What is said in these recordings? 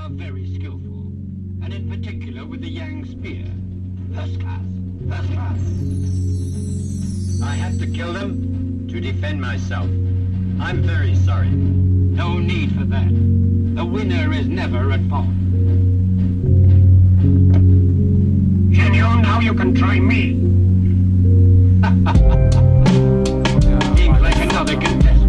are very skillful, and in particular with the Yang spear. First class. First class. I have to kill them to defend myself. I'm very sorry. No need for that. The winner is never at fault. Genio, now you can try me. Seems like another contestant.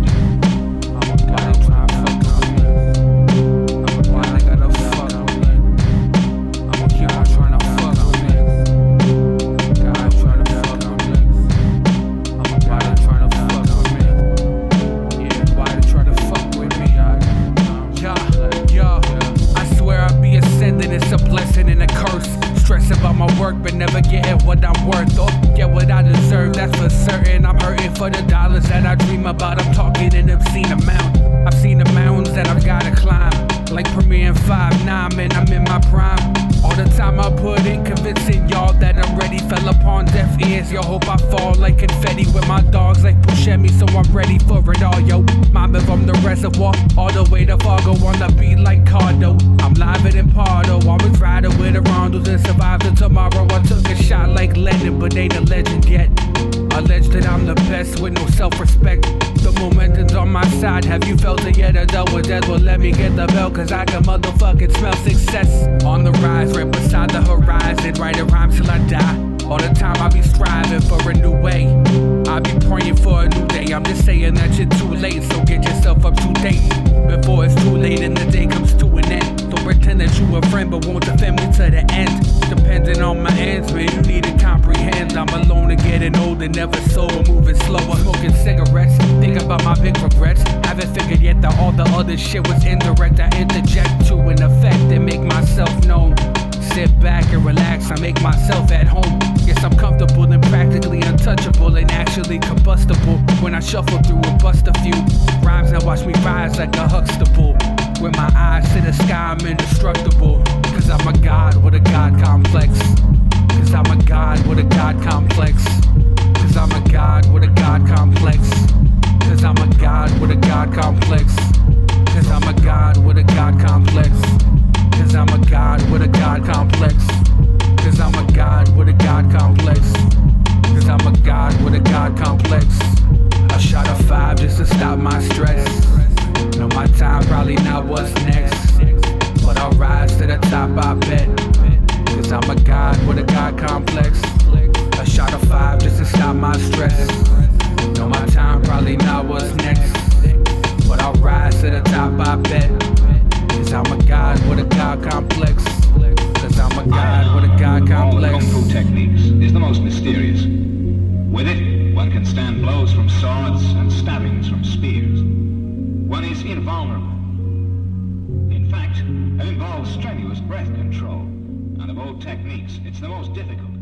About my work, but never getting what I'm worth or get what I deserve. That's for certain. I'm hurting for the dollars that I dream about. I'm talking an obscene amount. I've seen the mountains that I've gotta climb, like Premiere 5'9", man, I'm in my prime. All the time I put in convincing y'all that I'm ready fell upon deaf ears. Yo, hope I fall like confetti with my dogs like Buscemi, so I'm ready for it all, yo. Mama from the reservoir all the way to Fargo on the beat like Cardo. I'm live in Pardo, always riding with the Rondos and survive till tomorrow. I took a shot like Lennon, but ain't a legend yet. Alleged that I'm the best with no self-respect. The momentum's on my side, have you felt it yet? A double dead, well let me get the bell, cause I can motherfucking smell success. On the rise, right beside the horizon, writing rhymes till I die. All the time I be striving for a new way. I be praying for a new day. I'm just saying that you're too late, so get yourself up to date before it's too late and the day comes to an end. Don't pretend that you a friend, but won't defend me to the end. Depending on my ends, man, you need to comprehend. I'm alone and getting older, never sober, moving slower, smoking cigarettes. Think about my big regrets. Haven't figured yet that all the other shit was indirect. I interject to an effect and make myself known. Sit back and relax, I make myself at home. Yes, I'm comfortable and practically untouchable and actually combustible. When I shuffle through and bust a few rhymes and watch me rise like a Huxtable. With my eyes to the sky, I'm indestructible. Cause I'm a god with a god complex. Cause I'm a god with a god complex. Cause I'm a god with a god complex. Cause I'm a god with a god complex. Cause I'm a god with a god complex. Cause I'm a god with a god complex. Cause I'm a god with a god complex. Cause I'm a god with a god complex. I shot a 5 just to stop my stress. Know my time probably not what's next, but I'll rise to the top, I bet. Cause I'm a god with a god complex. I shot a 5 just to stop my stress. Know my time probably not what's next, but I'll rise to the top, I bet. Cause I'm a god with a god complex. Cause I'm a god with a god complex. All Kung Fu techniques is the most mysterious. With it, one can stand blows from swords and stabbings from spears. One is invulnerable. In fact, it involves strenuous breath control. And of all techniques, it's the most difficult.